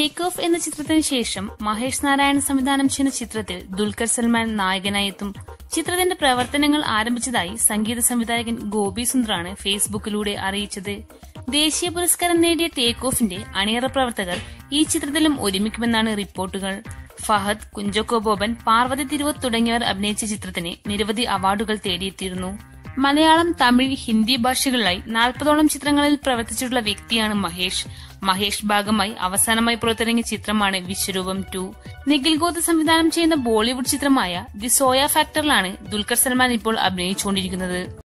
Take off എന്ന ചിത്രത്തിന് ശേഷം മഹേഷ് നാരായൺ സംവിധാനം ചെയ്യുന്ന ചിത്രത്തിൽ ദുൽഖർ സൽമാൻ നായകനായി എത്തും. ചിത്രത്തിന്റെ പ്രവർത്തനങ്ങൾ ആരംഭിച്ചതായി സംഗീത സംവിധായകൻ ഗോപി സുന്ദറാണ് ഫേസ്ബുക്കിലൂടെ അറിയിച്ചത്. ദേശീയ പുരസ്കാരം നേടിയ ടേക്ക് ഓഫിന്റെ അണിയറ പ്രവർത്തകർ ഈ ചിത്രത്തിലും ഒരുമിക്കുമെന്നാണ് റിപ്പോർട്ടുകൾ. ഫഹദ്, കുഞ്ചാക്കോ ബോബൻ, പാർവതി തിരുവോത്ത് തുടങ്ങിയവർ അഭിനയിച്ച ചിത്രത്തിന് നിരവധി അവാർഡുകൾ തേടിയെത്തിയിരുന്നു. മലയാളം, തമിഴ്, ഹിന്ദി ഭാഷകളിലായി 40ഓളം ചിത്രങ്ങളിൽ പ്രവർത്തിച്ചിട്ടുള്ള വ്യക്തിയാണ് മഹേഷ് ഭാഗമായി അവസാനമായി പുറത്തിറങ്ങിയ ചിത്രമാണ് വിശ്വരൂപം 2. നിഖിൽ ഗോത്ത് സംവിധാനം ചെയ്യുന്ന ബോളിവുഡ് ചിത്രമായ ദി സോയ ഫാക്ടറിലാണ് ദുൽഖർ സൽമാൻ ഇപ്പോൾ അഭിനയിച്ചുകൊണ്ടിരിക്കുന്നത്.